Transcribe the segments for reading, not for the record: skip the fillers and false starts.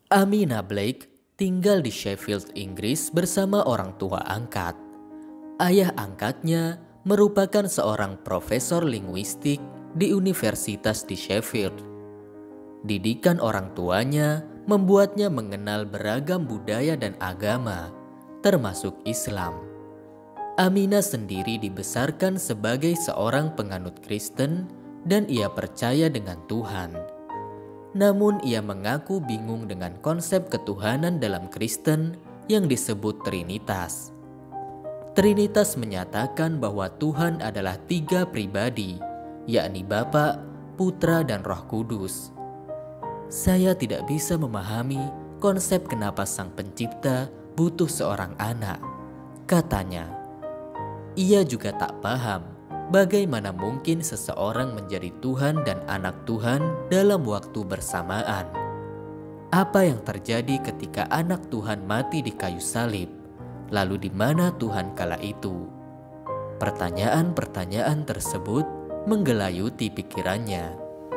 Amina Blake tinggal di Sheffield, Inggris bersama orang tua angkat. Ayah angkatnya merupakan seorang profesor linguistik di universitas di Sheffield. Didikan orang tuanya membuatnya mengenal beragam budaya dan agama, termasuk Islam. Amina sendiri dibesarkan sebagai seorang penganut Kristen dan ia percaya dengan Tuhan. Namun ia mengaku bingung dengan konsep ketuhanan dalam Kristen yang disebut Trinitas. Trinitas menyatakan bahwa Tuhan adalah 3 pribadi, yakni Bapa, Putra, dan Roh Kudus. Saya tidak bisa memahami konsep kenapa Sang Pencipta butuh seorang anak, katanya. Ia juga tak paham bagaimana mungkin seseorang menjadi Tuhan dan anak Tuhan dalam waktu bersamaan. Apa yang terjadi ketika anak Tuhan mati di kayu salib? Lalu di mana Tuhan kala itu? Pertanyaan-pertanyaan tersebut menggelayuti pikirannya.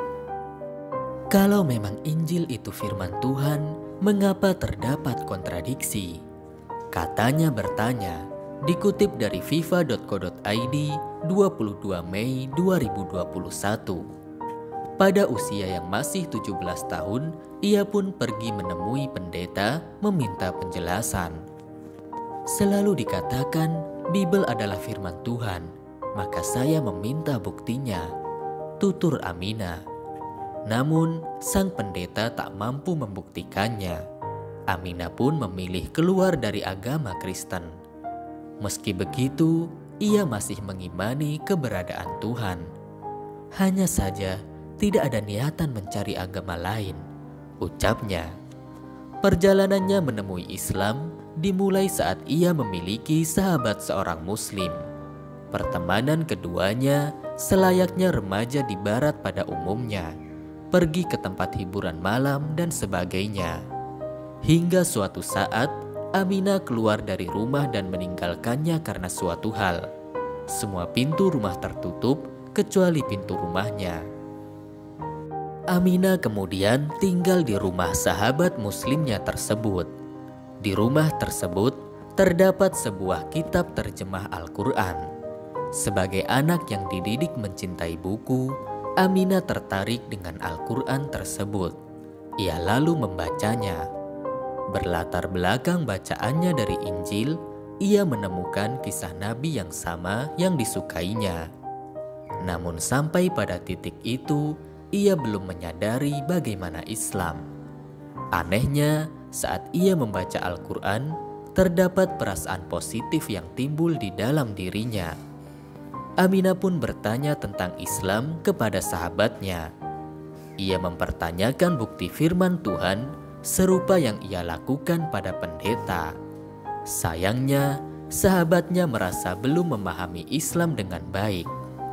Kalau memang Injil itu firman Tuhan, mengapa terdapat kontradiksi? Katanya bertanya, dikutip dari viva.co.id 22 Mei 2021. Pada usia yang masih 17 tahun, ia pun pergi menemui pendeta meminta penjelasan. Selalu dikatakan Bible adalah firman Tuhan, maka saya meminta buktinya, tutur Amina. Namun, sang pendeta tak mampu membuktikannya. Amina pun memilih keluar dari agama Kristen. Meski begitu, ia masih mengimani keberadaan Tuhan. Hanya saja, tidak ada niatan mencari agama lain, ucapnya. Perjalanannya menemui Islam dimulai saat ia memiliki sahabat seorang Muslim. Pertemanan keduanya selayaknya remaja di barat pada umumnya, pergi ke tempat hiburan malam dan sebagainya. Hingga suatu saat, Amina keluar dari rumah dan meninggalkannya karena suatu hal. Semua pintu rumah tertutup kecuali pintu rumahnya. Amina kemudian tinggal di rumah sahabat Muslimnya tersebut. Di rumah tersebut terdapat sebuah kitab terjemah Al-Quran. Sebagai anak yang dididik mencintai buku, Amina tertarik dengan Al-Quran tersebut. Ia lalu membacanya. Berlatar belakang bacaannya dari Injil, ia menemukan kisah Nabi yang sama yang disukainya. Namun sampai pada titik itu, ia belum menyadari bagaimana Islam. Anehnya, saat ia membaca Al-Quran, terdapat perasaan positif yang timbul di dalam dirinya. Amina pun bertanya tentang Islam kepada sahabatnya. Ia mempertanyakan bukti firman Tuhan serupa yang ia lakukan pada pendeta. Sayangnya, sahabatnya merasa belum memahami Islam dengan baik.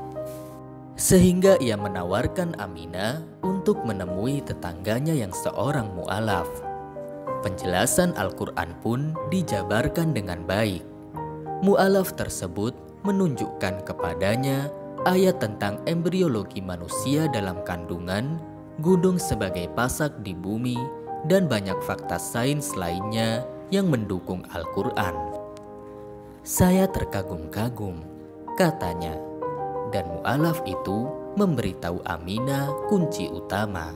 Sehingga ia menawarkan Amina untuk menemui tetangganya yang seorang mu'alaf. Penjelasan Al-Quran pun dijabarkan dengan baik. Mu'alaf tersebut menunjukkan kepadanya ayat tentang embriologi manusia dalam kandungan, gunung sebagai pasak di bumi, dan banyak fakta sains lainnya yang mendukung Al-Quran. Saya terkagum-kagum, katanya. Dan mu'alaf itu memberitahu Amina kunci utama.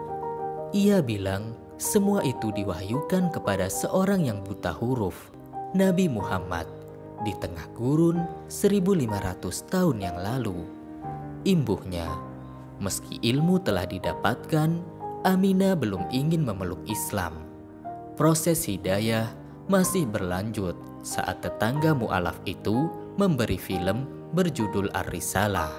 Ia bilang semua itu diwahyukan kepada seorang yang buta huruf, Nabi Muhammad, di tengah kurun 1500 tahun yang lalu. Imbuhnya, meski ilmu telah didapatkan, Amina belum ingin memeluk Islam. Proses hidayah masih berlanjut saat tetangga mu'alaf itu memberi film berjudul Ar-Risalah.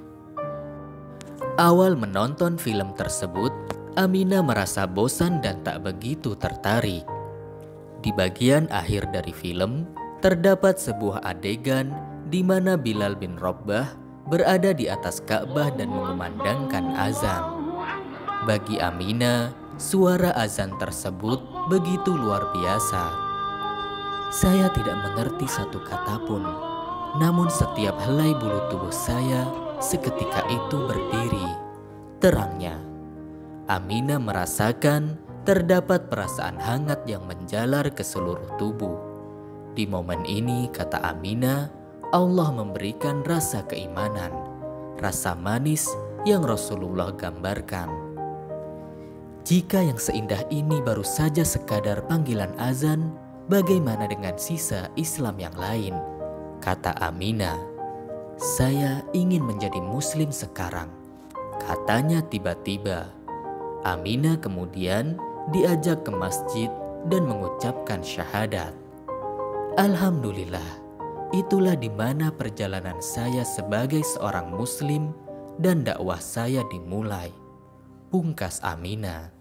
Awal menonton film tersebut, Amina merasa bosan dan tak begitu tertarik. Di bagian akhir dari film, terdapat sebuah adegan di mana Bilal bin Rabbah berada di atas Ka'bah dan mengumandangkan azan. Bagi Amina, suara azan tersebut begitu luar biasa. Saya tidak mengerti satu kata pun. Namun setiap helai bulu tubuh saya seketika itu berdiri, terangnya. Amina merasakan terdapat perasaan hangat yang menjalar ke seluruh tubuh. Di momen ini, kata Aminah, Allah memberikan rasa keimanan, rasa manis yang Rasulullah gambarkan. Jika yang seindah ini baru saja sekadar panggilan azan, bagaimana dengan sisa Islam yang lain? Kata Aminah, saya ingin menjadi muslim sekarang, katanya tiba-tiba. Aminah kemudian diajak ke masjid dan mengucapkan syahadat. Alhamdulillah, itulah di mana perjalanan saya sebagai seorang muslim dan dakwah saya dimulai, pungkas Aminah.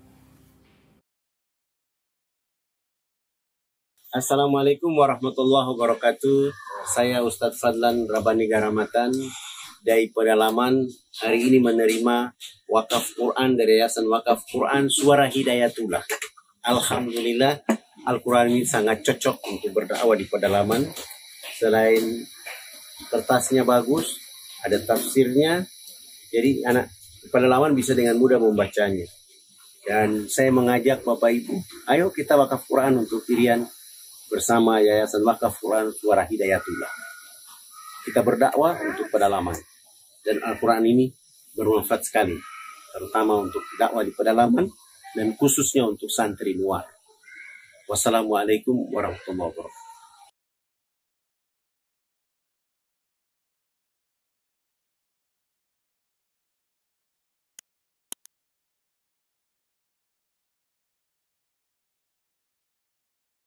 Assalamualaikum warahmatullahi wabarakatuh. Saya Ustadz Fadlan Rabani Garamatan dari Pedalaman. Hari ini menerima wakaf Quran dari Yayasan Wakaf Quran Suara Hidayatullah. Alhamdulillah, Al-Quran ini sangat cocok untuk berdakwah di pedalaman. Selain kertasnya bagus, ada tafsirnya, jadi anak pedalaman bisa dengan mudah membacanya. Dan saya mengajak Bapak Ibu, ayo kita wakaf Quran untuk pilihan bersama Yayasan Wakaf Quran Suara Hidayatullah. Kita berdakwah untuk pedalaman. Dan Al-Quran ini bermanfaat sekali, terutama untuk dakwah di pedalaman dan khususnya untuk santri luar. Wassalamualaikum warahmatullahi wabarakatuh.